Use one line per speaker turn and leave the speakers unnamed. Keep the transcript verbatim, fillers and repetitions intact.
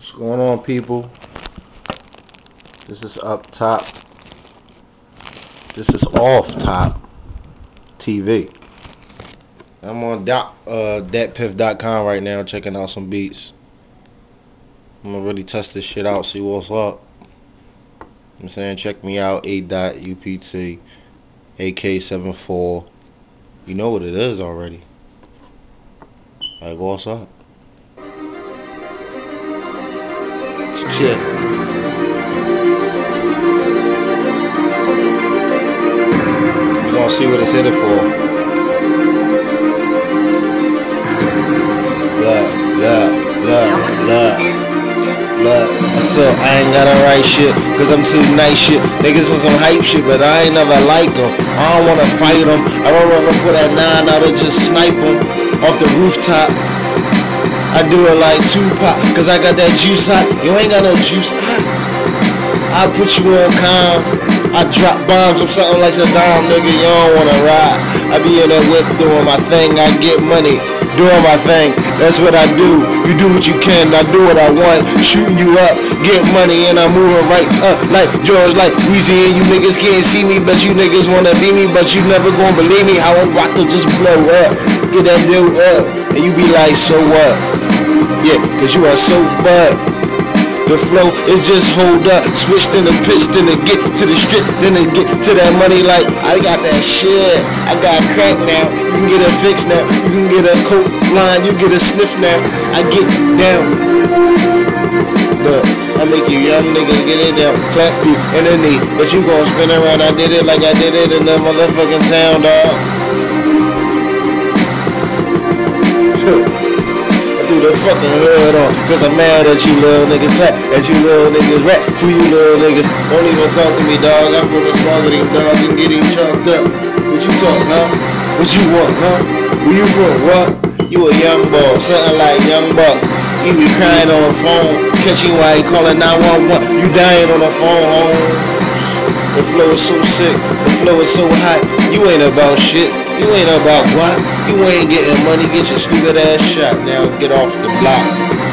What's going on, people? This is Up Top. This is Off Top T V. I'm on dot, uh, dat piff dot com right now, checking out some beats. I'm gonna really test this shit out, see what's up. I'm saying, check me out, adot, U P T, A K seventy-four. You know what it is already. Like, what's up? Shit. You gonna see what it's in it for. Look, look, look, look, look. I feel I ain't gotta write shit, cause I'm too nice shit. Niggas on some hype shit, but I ain't never like them. I don't wanna fight them. I don't wanna put that nine out and just snipe them off the rooftop. I do it like Tupac, cause I got that juice hot. You ain't got no juice hot. I put you on calm. I drop bombs or something like Saddam, nigga. You don't wanna ride. I be in that whip doing my thing. I get money doing my thing. That's what I do. You do what you can. I do what I want. Shooting you up, get money, and I'm moving right up like George, like Weezy. And you niggas can't see me, but you niggas wanna be me, but you never gonna believe me. How I'm about to just blow up, get that dude up, and you be like, so what? Yeah, cause you are so bad. The flow is just hold up, switched in the pitch, then to get to the strip, then to get to that money. Like, I got that shit, I got crack now. You can get a fix now, you can get a coke line, you get a sniff now. I get down. Look, I make you young niggas get it down, clap you in the knee, but you gon' spin around. I did it like I did it in the motherfucking town, dog. The fucking hood on, cause I'm mad at you little niggas, clap at you little niggas, rap for you little niggas. Don't even talk to me, dog. I'm gonna swallow these dogs and get him chalked up. What you talk, huh? What you want, huh? Where you from, what? You a young boy, something like young buck. You be crying on the phone, catch you while he calling nine one one. You dying on the phone, home. The flow is so sick, the flow is so hot. You ain't about shit, you ain't about what? You ain't getting money, get your stupid ass shot. Now get off the block.